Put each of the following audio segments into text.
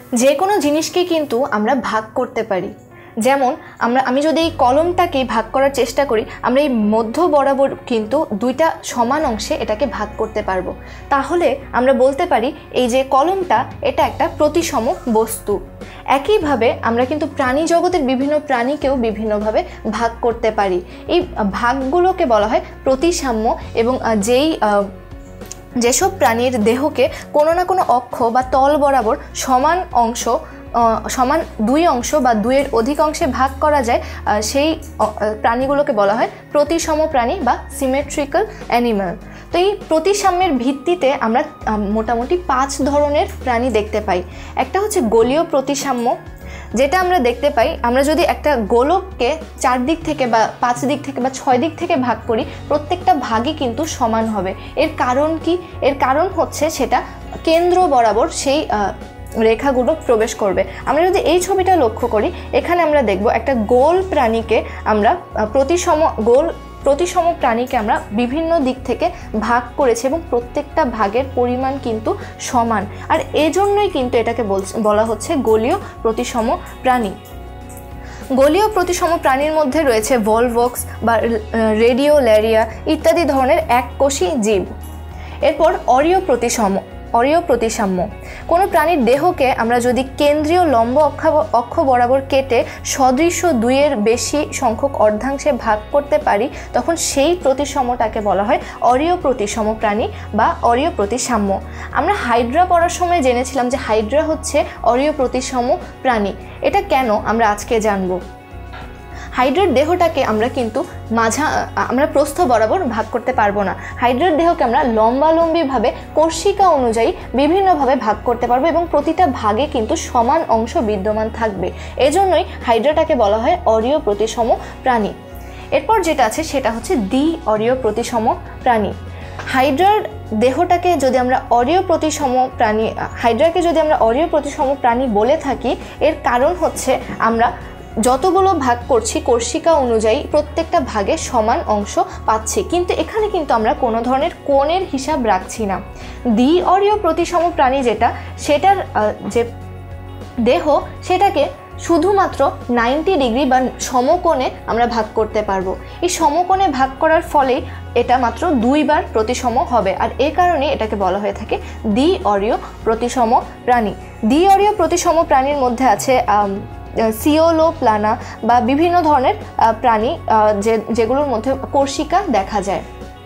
যে কোনো জিনিসকে কিন্তু আমরা ভাগ করতে পারি। যেমন আমি যদি এই কলমটাকে ভাগ করার চেষ্টা করি, আমরা এই মধ্য বরাবর কিন্তু দুইটা সমান অংশে এটাকে ভাগ করতে পারবো। তাহলে আমরা বলতে পারি এই যে কলমটা এটা একটা প্রতিসম বস্তু। একইভাবে আমরা কিন্তু প্রাণী জগতের বিভিন্ন প্রাণীকেও বিভিন্নভাবে ভাগ করতে পারি। এই ভাগগুলোকে বলা হয় প্রতিসাম্য। এবং যেসব প্রাণীর দেহকে কোনো না কোনো অক্ষ বা তল বরাবর সমান দুই অংশ বা দুইয়ের অধিক অংশে ভাগ করা যায়, সেই প্রাণীগুলোকে বলা হয় প্রতিসম প্রাণী বা সিমেট্রিক্যাল অ্যানিমাল। তো এই প্রতিসাম্যের ভিত্তিতে আমরা মোটামুটি 5 ধরনের প্রাণী দেখতে পাই। একটা হচ্ছে গোলীয় প্রতিসাম্য, যেটা আমরা দেখতে পাই আমরা যদি একটা গোলককে 4 দিক থেকে বা 5 দিক থেকে বা 6 দিক থেকে ভাগ করি, প্রত্যেকটা ভাগই কিন্তু সমান হবে। এর কারণ কি? এর কারণ হচ্ছে সেটা কেন্দ্র বরাবর সেই রেখাগুলো প্রবেশ করবে। আমরা যদি এই ছবিটা লক্ষ্য করি, এখানে আমরা দেখব একটা গোল প্রাণীকে আমরা প্রতিসম প্রাণীকে আমরা বিভিন্ন দিক থেকে ভাগ করেছি এবং প্রত্যেকটা ভাগের পরিমাণ কিন্তু সমান। আর এজন্যই কিন্তু এটাকে বলা হচ্ছে গোলীয় প্রতিসম প্রাণী। গোলীয় প্রতিসম প্রাণীর মধ্যে রয়েছে ভলভক্স বা রেডিওল্যারিয়া ইত্যাদি ধরনের এককোষী জীব। এরপর অরীয় প্রতিসাম্য। কোনো প্রাণীর দেহকে আমরা যদি কেন্দ্রীয় লম্ব অক্ষ বরাবর কেটে সদৃশ্য 2-এর বেশি সংখ্যক অর্ধাংশে ভাগ করতে পারি, তখন সেই প্রতিসমটাকে বলা হয় অরীয় প্রতিসম প্রাণী বা অরীয় প্রতিসাম্য। আমরা হাইড্রা পড়ার সময় জেনেছিলাম যে হাইড্রা হচ্ছে অরীয় প্রতিসম প্রাণী। এটা কেন আমরা আজকে জানব। হাইড্রার দেহটাকে আমরা কিন্তু আমরা প্রস্থ বরাবর ভাগ করতে পারবো না। হাইড্রার দেহকে আমরা লম্বালম্বিভাবে কোর্সিকা অনুযায়ী বিভিন্নভাবে ভাগ করতে পারবো এবং প্রতিটা ভাগে কিন্তু সমান অংশ বিদ্যমান থাকবে। এজন্যই হাইড্রাটাকে বলা হয় অরীয় প্রতিসম প্রাণী। এরপর যেটা আছে সেটা হচ্ছে দ্বি-অরীয় প্রতিসম প্রাণী। হাইড্রার দেহটাকে যদি আমরা অরীয় প্রতিসম প্রাণী বলে থাকি, এর কারণ হচ্ছে আমরা যতগুলো ভাগ করছি কোর্সিকা অনুযায়ী প্রত্যেকটা ভাগে সমান অংশ পাচ্ছি, কিন্তু এখানে কিন্তু আমরা কোনো ধরনের কোণের হিসাব রাখছি না। দ্বি-অরীয় প্রতিসম প্রাণী সেটার যে দেহ সেটাকে শুধুমাত্র 90 ডিগ্রি বা সমকোণে আমরা ভাগ করতে পারবো। এই সমকোণে ভাগ করার ফলে এটা মাত্র 2 বার প্রতিসম হবে, আর এই কারণে এটাকে বলা হয়ে থাকে দ্বি-অরীয় প্রতিসম প্রাণী। দ্বি-অরীয় প্রতিসম প্রাণীর মধ্যে আছে সিওলোপ্লানা বা বিভিন্ন ধরনের প্রাণী যেগুলোর মধ্যে কোর্সিকা দেখা যায়।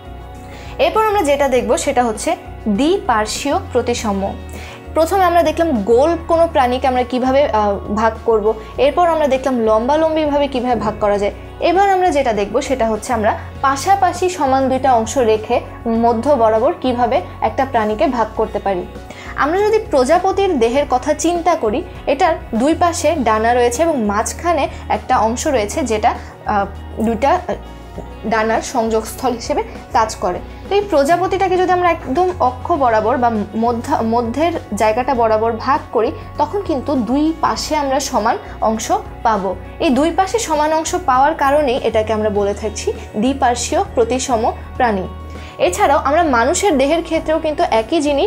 এরপর আমরা যেটা দেখব সেটা হচ্ছে দ্বিপার্শ্বীয় প্রতিসম। প্রথমে আমরা দেখলাম গোল কোনো প্রাণীকে আমরা কিভাবে ভাগ করব, এরপর আমরা দেখলাম লম্বালম্বিভাবে কিভাবে ভাগ করা যায়। এবার আমরা যেটা দেখব সেটা হচ্ছে আমরা পাশাপাশি সমান 2টা অংশ রেখে মধ্য বরাবর কিভাবে একটা প্রাণীকে ভাগ করতে পারি। আমরা যদি প্রজাপতির দেহের কথা চিন্তা করি, এটার 2 পাশে ডানা রয়েছে এবং মাঝখানে একটা অংশ রয়েছে যেটা 2টা ডানার সংযোগস্থল হিসেবে কাজ করে। তো এই প্রজাপতিটাকে যদি আমরা একদম অক্ষ বরাবর বা মধ্যের জায়গাটা বরাবর ভাগ করি, তখন কিন্তু 2 পাশে আমরা সমান অংশ পাবো। এই 2 পাশে সমান অংশ পাওয়ার কারণেই এটাকে আমরা বলে থাকছি দ্বিপার্শ্বীয় প্রতিসম প্রাণী। এছাড়াও আমরা মানুষের দেহের ক্ষেত্রেও কিন্তু একই জিনিস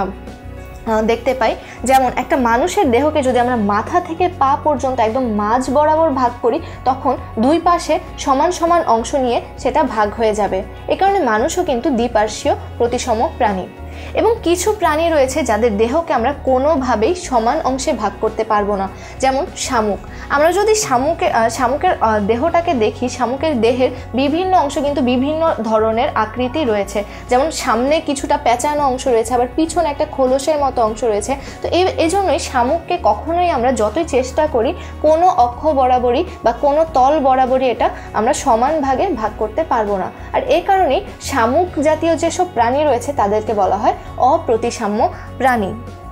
দেখতে পাই। যেমন একটা মানুষের দেহকে যদি আমরা মাথা থেকে পা পর্যন্ত একদম মাঝ বরাবর ভাগ করি, তখন 2 পাশে সমান সমান অংশ নিয়ে সেটা ভাগ হয়ে যাবে। এ কারণে মানুষও কিন্তু দ্বিপার্শ্বীয় প্রতিসম প্রাণী। এবং কিছু প্রাণী রয়েছে যাদের দেহকে আমরা কোনোভাবেই সমান অংশে ভাগ করতে পারবো না, যেমন শামুক। আমরা যদি শামুকের দেহটাকে দেখি, শামুকের দেহের বিভিন্ন অংশ কিন্তু বিভিন্ন ধরনের আকৃতি রয়েছে। যেমন সামনে কিছুটা পেঁচানো অংশ রয়েছে, আবার পিছনে একটা খোলসের মতো অংশ রয়েছে। তো এজন্যই শামুককে কখনোই আমরা যতই চেষ্টা করি কোনো অক্ষ বরাবরই বা কোনো তল বরাবরই এটা আমরা সমান ভাগে ভাগ করতে পারবো না। আর এই কারণেই শামুক জাতীয় যেসব প্রাণী রয়েছে তাদেরকে বলা হয় অপ্রতিসাম্য প্রাণী।